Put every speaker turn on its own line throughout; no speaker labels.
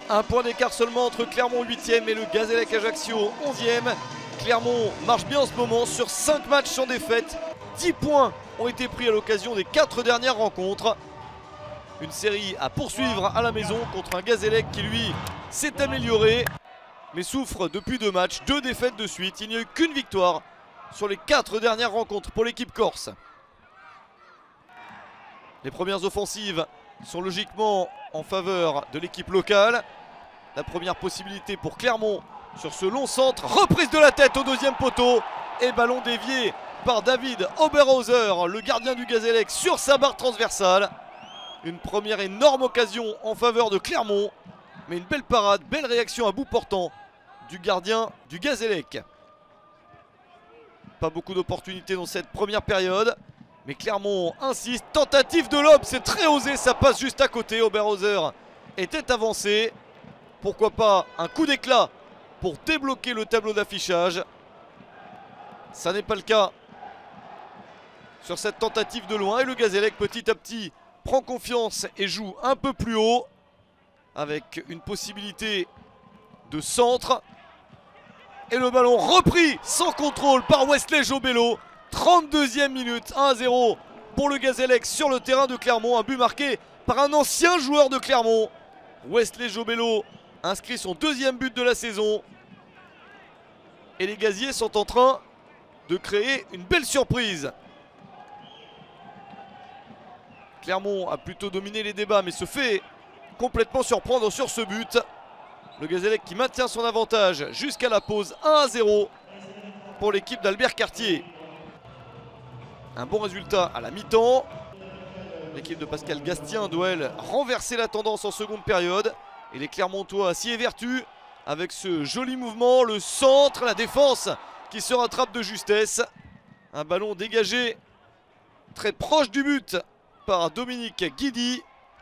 Un point d'écart seulement entre Clermont 8e et le Gazélec Ajaccio 11e. Clermont marche bien en ce moment sur 5 matchs sans défaite. 10 points ont été pris à l'occasion des 4 dernières rencontres. Une série à poursuivre à la maison contre un Gazélec qui lui s'est amélioré mais souffre depuis 2 matchs, 2 défaites de suite. Il n'y a eu qu'une victoire sur les 4 dernières rencontres pour l'équipe corse. Les premières offensives sont logiquement en faveur de l'équipe locale. La première possibilité pour Clermont sur ce long centre. Reprise de la tête au deuxième poteau et ballon dévié par David Oberhauser, le gardien du Gazélec, sur sa barre transversale. Une première énorme occasion en faveur de Clermont, mais une belle parade, belle réaction à bout portant du gardien du Gazélec. Pas beaucoup d'opportunités dans cette première période, mais Clermont insiste. Tentative de lob, c'est très osé, ça passe juste à côté. Oberhauser était avancé. Pourquoi pas un coup d'éclat pour débloquer le tableau d'affichage. Ça n'est pas le cas sur cette tentative de loin. Et le Gazélec petit à petit prend confiance et joue un peu plus haut avec une possibilité de centre. Et le ballon repris sans contrôle par Wesley Jobello. 32e minute, 1-0 pour le Gazélec sur le terrain de Clermont. Un but marqué par un ancien joueur de Clermont. Wesley Jobello inscrit son 2e but de la saison. Et les Gaziers sont en train de créer une belle surprise. Clermont a plutôt dominé les débats mais se fait complètement surprendre sur ce but. Le Gazélec qui maintient son avantage jusqu'à la pause, 1-0 pour l'équipe d'Albert Cartier. Un bon résultat à la mi-temps. L'équipe de Pascal Gastien doit elle renverser la tendance en seconde période. Et les Clermontois s'y évertuent avec ce joli mouvement, le centre, la défense qui se rattrape de justesse. Un ballon dégagé très proche du but par Dominique Guidi.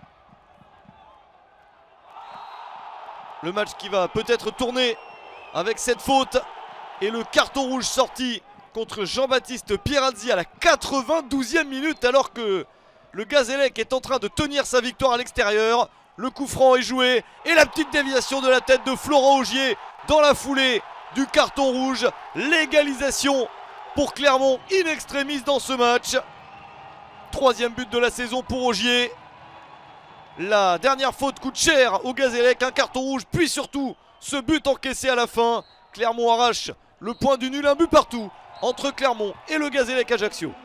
Le match qui va peut-être tourner avec cette faute et le carton rouge sorti contre Jean-Baptiste Pierazzi à la 92e minute alors que le Gazélec est en train de tenir sa victoire à l'extérieur. Le coup franc est joué et la petite déviation de la tête de Florent Ogier dans la foulée du carton rouge. L'égalisation pour Clermont in extremis dans ce match. 3e but de la saison pour Ogier. La dernière faute coûte cher au Gazélec, un carton rouge, puis surtout ce but encaissé à la fin. Clermont arrache le point du nul, un but partout entre Clermont et le Gazélec Ajaccio.